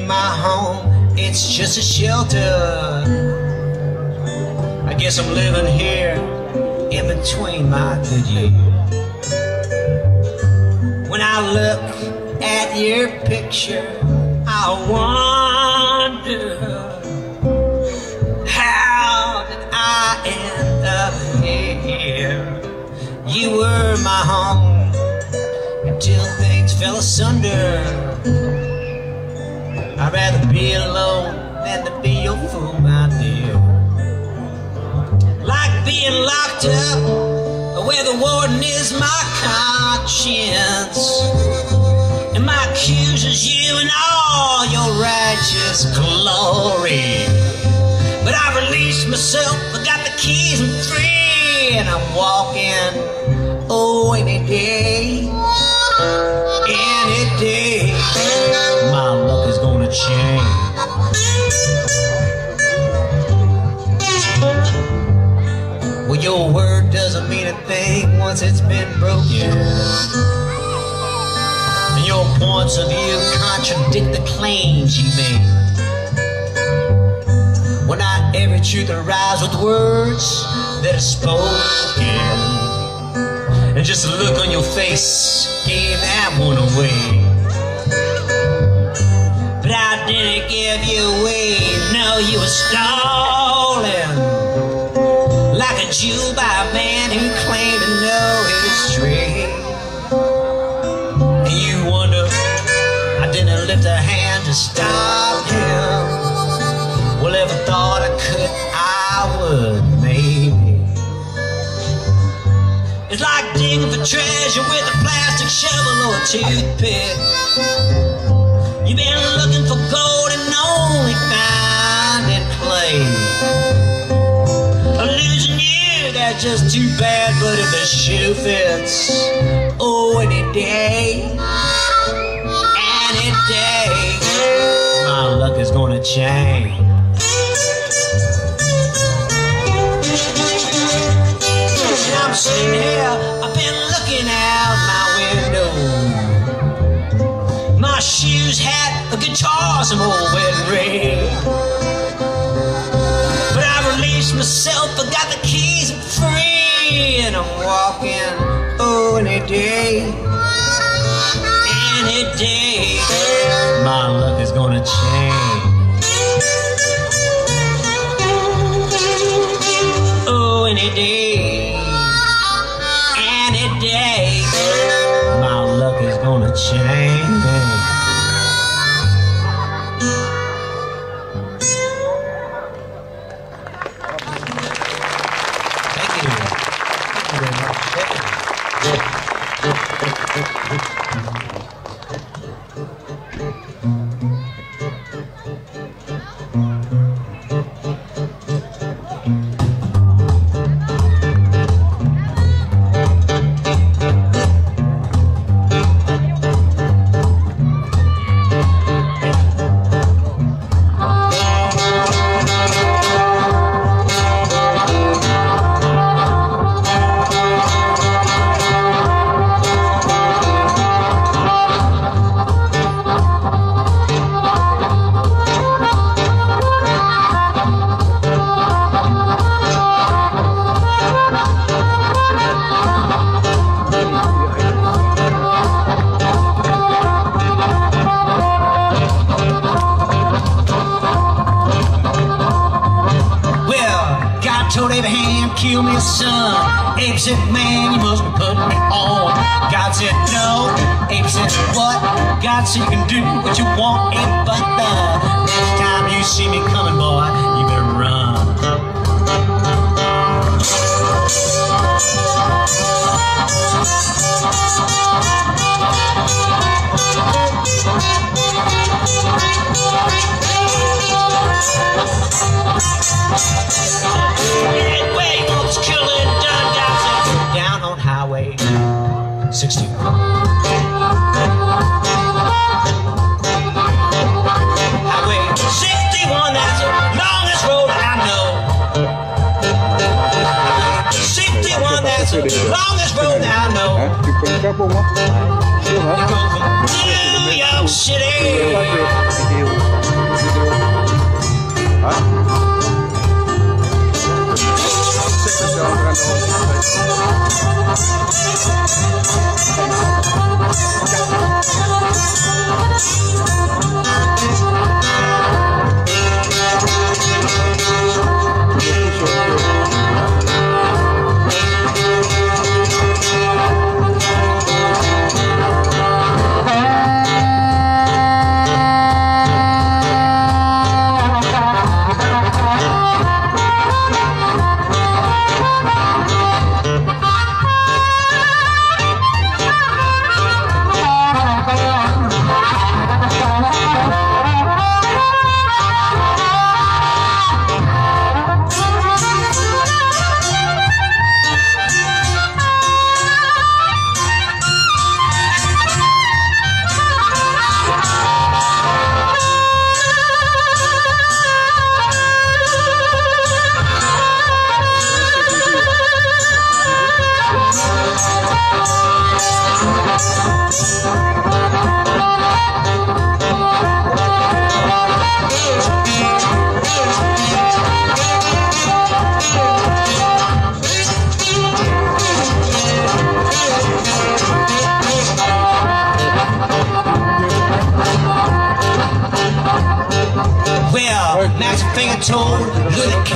ain't my home, it's just a shelter. I guess I'm living here in between my good years. When I look at your picture, I wonder, how did I end up here? You were my home until things fell asunder. I'd rather be alone than to be your fool, my dear. Like being locked up where the warden is my conscience, and my accuser's you in all your righteous glory. But I released myself, I got the keys, I'm free, and I'm walking, oh, any day, my luck is gonna change. Well, your word doesn't mean a thing once it's been broken, and your points of view contradict the claims you made. Well, not every truth arrives with words that are spoken, and just a look on your face gave that one away. But I didn't give you away, no, you were stolen, like a Jew by a man who claimed to know history. And you wonder, I didn't lift a hand to stop him. Well, ever thought I could, I would, maybe. It's like digging for treasure with a plastic shovel or a toothpick. You've been looking for gold and only found in clay. Losing you, that's just too bad, but if the shoe fits, oh, any day, my luck is gonna change. And I'm sitting here, I've been looking out my window. My shoes, hat, a guitar, some old wedding ring. But I released myself, I got the keys, I'm free, and I'm walking, oh, any day, my luck is gonna change. Oh, any day, my luck is gonna change. Told Abraham, kill me, son. Abe said, man, you must be putting me on. God said, no. Abe said, what? God said, you can do what you want, Abe, but the next time you see me coming, boy, you better run. Down on Highway 61. Highway 61, that's the longest road I know. 61, that's the longest road I know. New York City. Magic finger told Lily